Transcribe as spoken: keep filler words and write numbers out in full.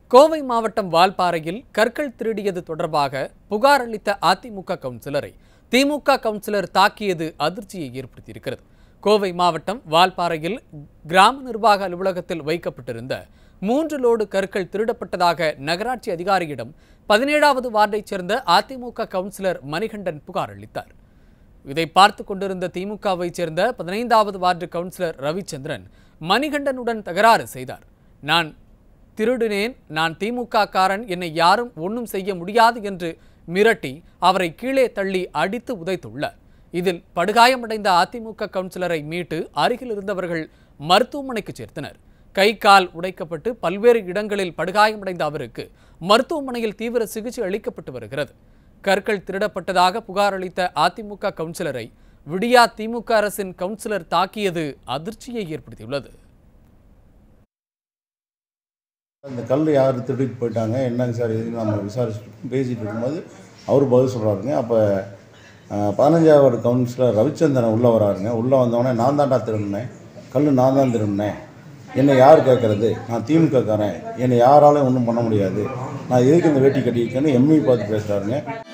கோவை மாவட்டம் வால்பாறையில் கற்கள் திருடியது தொடர்பாக புகார் அளித்த அதிமுக கவுன்சிலரை திமுக கவுன்சிலர் தாக்கியது அதிர்ச்சியை ஏற்படுத்தியிருக்கிறது. கோவை மாவட்டம் வால்பாறையில் கிராம நிர்வாக அலுவலகத்தில் வைக்கப்பட்டிருந்த மூன்று லோடு கற்கள் திருடப்பட்டதாக நகராட்சி அதிகாரியிடம் பதினேழாவது வார்டைச் சேர்ந்த அதிமுக கவுன்சிலர் மணிகண்டன் புகார் அளித்தார். இதை பார்த்து கொண்டிருந்த திமுகவைச் சேர்ந்த பதினைந்தாவது வார்டு கவுன்சிலர் ரவிச்சந்திரன் மணிகண்டனுடன் தகராறு செய்தார். நான் திருடினேன், நான் திமுக காரன், என்னை யாரும் ஒன்றும் செய்ய முடியாது என்று மிரட்டி அவரை கீழே தள்ளி அடித்து உதைத்துள்ளார். இதில் படுகாயமடைந்த அதிமுக கவுன்சிலரை மீட்டு அருகில் இருந்தவர்கள் மருத்துவமனைக்கு சேர்த்தனர். கை கால் உடைக்கப்பட்டு பல்வேறு இடங்களில் படுகாயமடைந்த அவருக்கு மருத்துவமனையில் தீவிர சிகிச்சை அளிக்கப்பட்டு வருகிறது. கற்கள் திருடப்பட்டதாக புகார் அளித்த அதிமுக கவுன்சிலரை விடியா திமுக அரசின் கவுன்சிலர் தாக்கியது அதிர்ச்சியை ஏற்படுத்தியுள்ளது. அந்த கல் யார் திருடிட்டு போயிட்டாங்க, என்னங்க சார் இதுன்னு நம்ம விசாரிச்சுட்டு பேசிகிட்டு இருக்கும்போது அவர் பதில் சொல்கிறாருங்க. அப்போ பதினஞ்சாவது கவுன்சிலர் ரவிச்சந்திரன் உள்ளே வராருங்க. உள்ளே வந்தவொடனே நான் தான்டா திருடினேன், கல் நான் தான் திருடினேன், என்னை யார் கேட்குறது, நான் திமுக காரன், என்னை யாராலும் ஒன்றும் பண்ண முடியாது, நான் எதுக்கு இந்த வேட்டி கட்டியிருக்கேன்னு எம்இ பார்த்து பேசுகிறாருங்க.